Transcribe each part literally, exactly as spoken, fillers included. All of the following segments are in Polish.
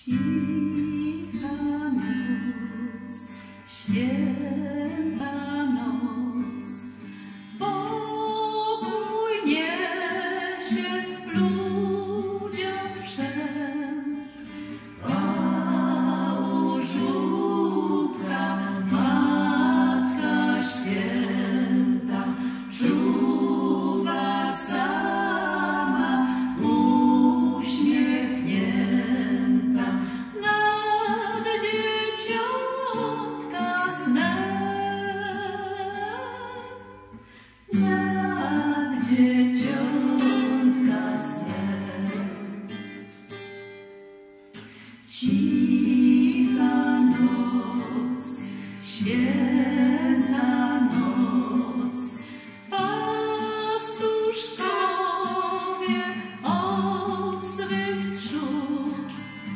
Cicha noc, święta noc, pokój niesie ludziom wszem. A u żłóbka Matka Święta czuwa sama, uśmiechnięta nad dzieciątka snem, nad dzieciątka snem. Cicha noc, święta noc, pastuszkowie od swych trzód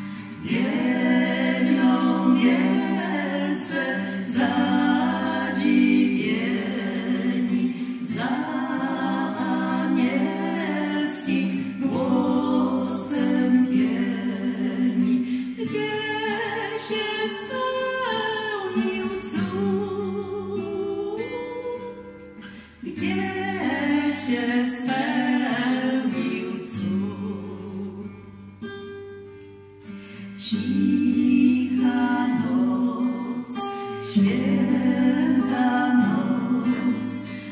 biegną wielce zadziwieni za anielskich głosem pieni. Gdzie się spełnił cud? Gdzie się spełnił cud? Cicha noc, święta noc,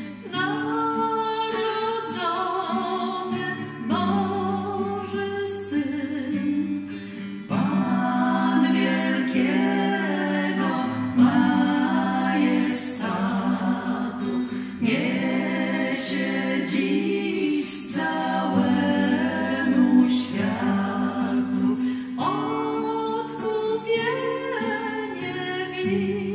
narodzony Boży Syn, Pan wielkiego majestatu, niesie dziś całemu światu odkupienie win.